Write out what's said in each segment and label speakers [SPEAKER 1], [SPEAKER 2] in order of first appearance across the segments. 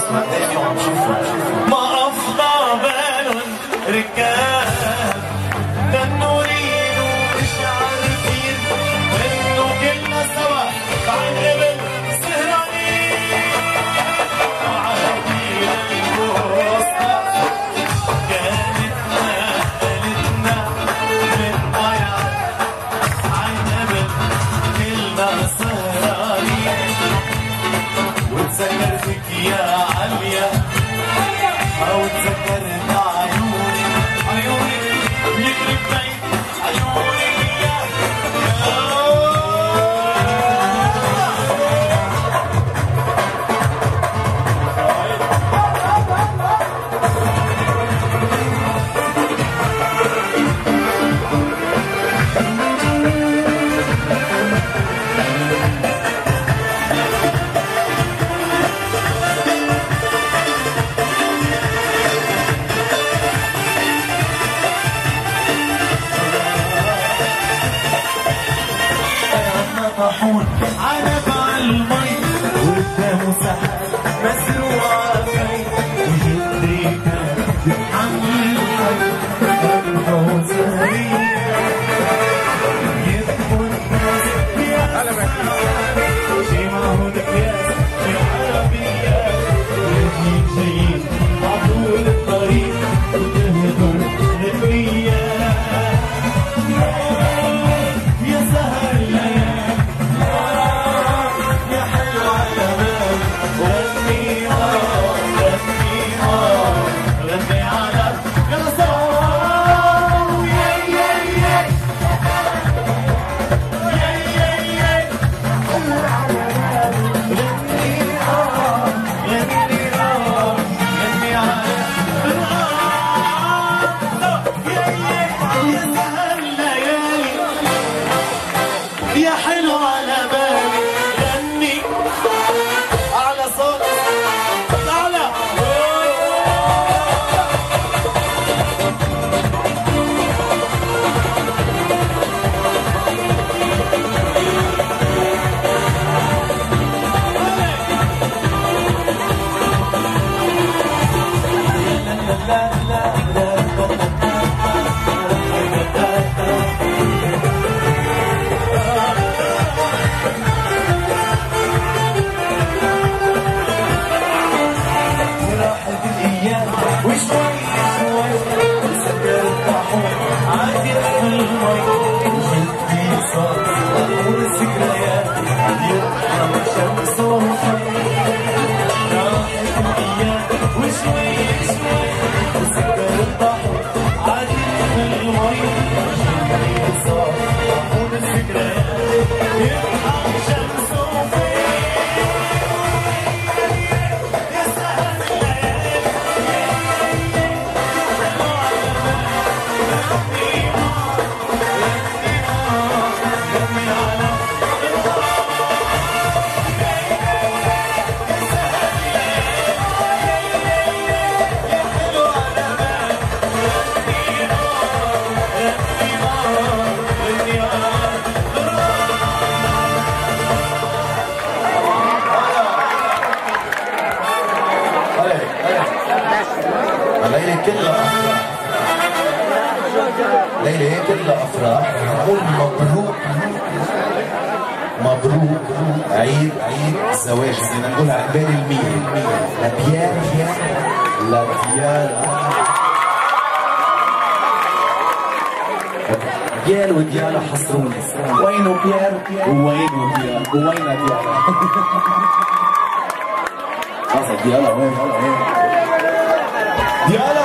[SPEAKER 1] ما أفضى بال ركاب للنورين ومش عارفين إنه كلنا سوا بعد قبل سهرانين وعادين الوسطى كانت نقلتنا من ضيعة عن قبل كلنا سهرانين وتذكر فيك يا عليا أو تذكرت عيوني يخرب بيت عيوني طاحون عنب على المي وقدامه سحاب مسروعة في وجدري كان بيتحمل الحي روحه سريع يبكوا الناس شي معهود قياس شي عربيات راجعين جايين عطول الطريق وتهدر النيات يا سهر الليالي يا حلو على بالي غني على صوت تعالى ليلة كلها أفراح ليلة كلها أفراح نقول مبروك مبروك عيد الزواج بدنا نقول عقبال المية لبيان بيال وديالا حصروني وينه بيال ووينه ديال ووينه ديالا خلاص ديالا وين ديالا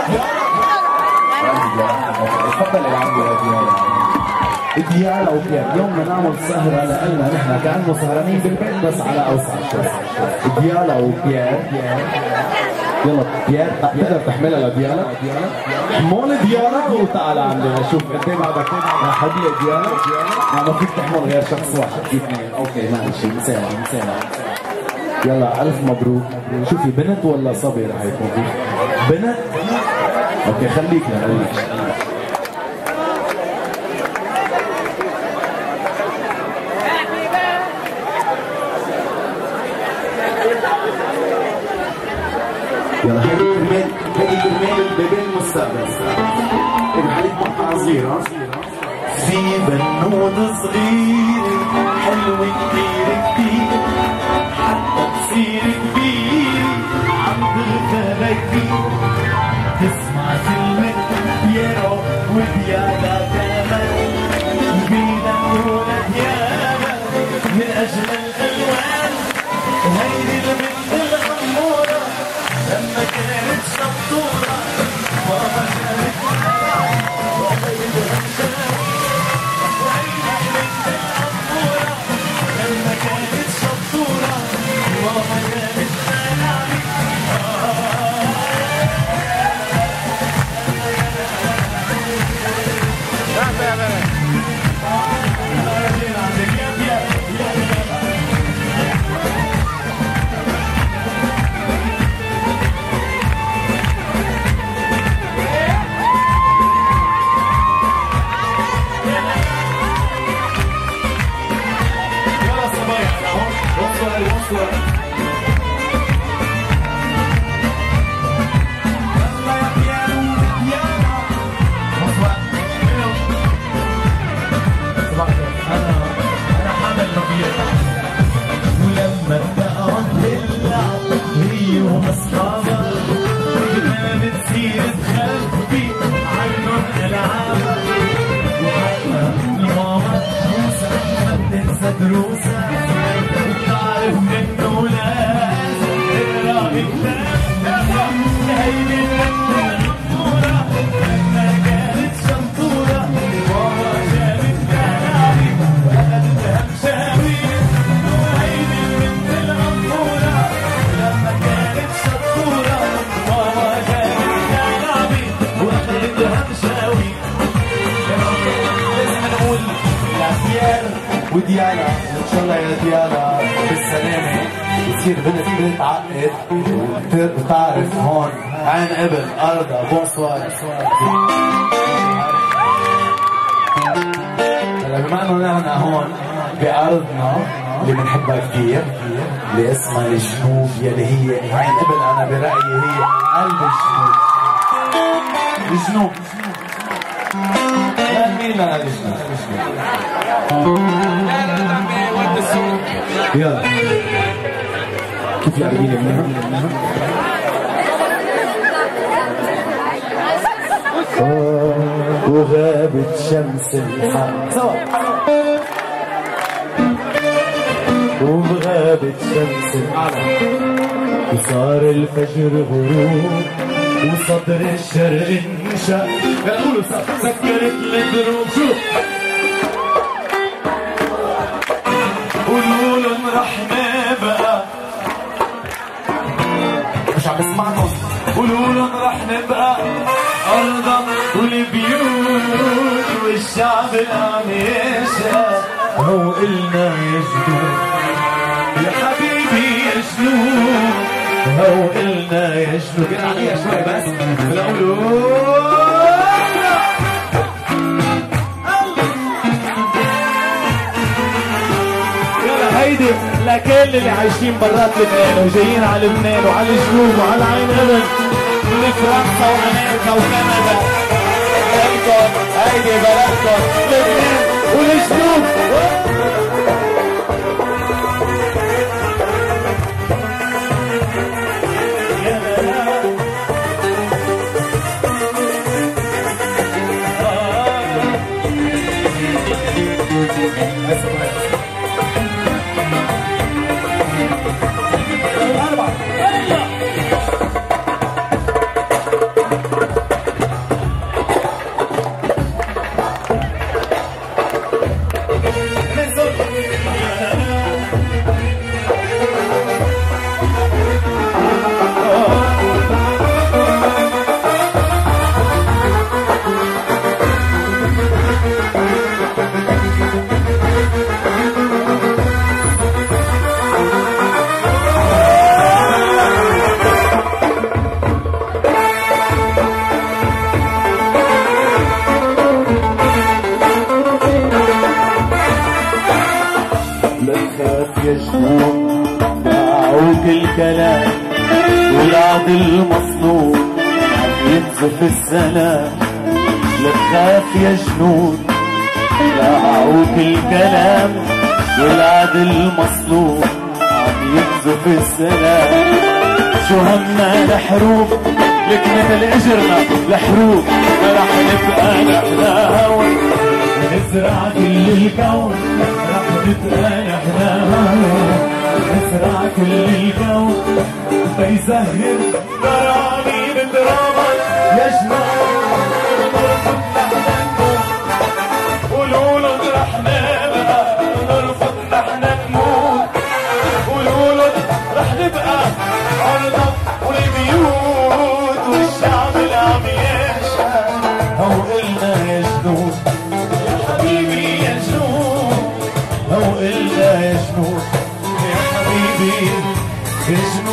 [SPEAKER 1] تفضل يا عمي يا ديالا وبيال اليوم بدنا نعمل سهرة لنا نحن كأنه سهرانين بالبيت بس على أوسع شوي ديالا وبيال يلا بيال تقدر تحملها لديالا حمول ديالا وتعال عندنا شوف قد ايه بعدك حبيبي ديالا ما فيك تحمل غير شخص واحد اثنين اوكي ماشي مسامح يلا الف مبروك شوفي بنت ولا صبي رح يكون فيك بنت اوكي خليك المستقبل. عليك مقطع صغير. في بنود صغير حلو كتير كتير حتى تصير كبير عم تغتابى كتير تسمع كلمة بيرو وبيادا كمان وبينا نولد ياما من أجل الألوان. وهيدي البنت الأمورة لما كانت شطورة ماما كانت دروسة وبتعرف انه لازم تقرا كتاب. هيدي البنت الأمورة لما كانت شطورة ماما جابت كلامي وأخدتها مشاوي. هيدي البنت الأمورة لما كانت شطورة ماما جابت كلامي وأخدتها مشاوي. لازم نقول يا سيارة وديانا ان شاء الله يا ديانا بالسلامه يصير بنت تعقد وتعرف هون عين ابن ارضها. بونسوار. هلا بما انه نحن هون بارضنا اللي بنحبها كثير اللي اسمها الجنوب يلي هي عين ابن، انا برايي هي قلب الجنوب. الجنوب مين لنا الجنوب؟ يلا كيف لاقيين منها؟ وغابت شمس الحق وغابت شمس الحق وصار الفجر غروب وصدر الشرق انشق. قالوا سكرت الدروب. شوف قولولن رحنا بقى مش عم بسمعكم. قولولن رح نبقى أرضا والبيوت والشعب اللي عم يشقى. هو قلنا يا جنوب يا حبيبي يا جنوب. هو قلنا يا جنوب. كده عليها شوي بس بنقولوا هيدي لكل اللي عايشين برات لبنان وجايين على لبنان وعلى الجنوب وعلى عين ابن من فرنسا وامريكا وكندا. بلدكم هيدي بلدكم لبنان والجنوب. الكلام والعد المصنوع عم ينزل
[SPEAKER 2] يقذف السلام لا تخاف يا جنود باعوك الكلام والعدل مصلوب عم يقذف السلام شو همنا لحروب لك مثل اجرنا لحروب ما رح نبقى نحن هون نزرع كل الكون رح نبقى نحن هون نزرع كل الكون بيزهر ضرامين دراما يا جماعة قولوا لهم رح نبقى نرفض نحن نموت قولوا لهم رح نبقى عرضة والبيوت والشعب اللي عم يشهد هو قلنا يا جنود يا حبيبي يا جنود هو قلنا يا جنود يا حبيبي يا جنود